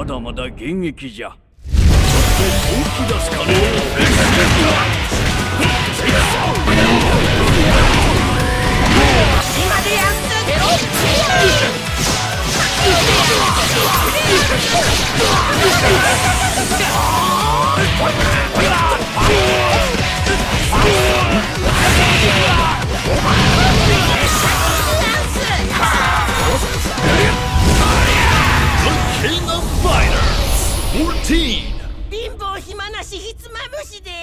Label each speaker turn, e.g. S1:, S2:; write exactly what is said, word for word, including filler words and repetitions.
S1: まだまだ現役じゃ。ちょっと本気出すかね。
S2: 今でやっつけろ。
S1: King of Fighters じゅうよん。
S2: 貧乏暇なしひつまぶしで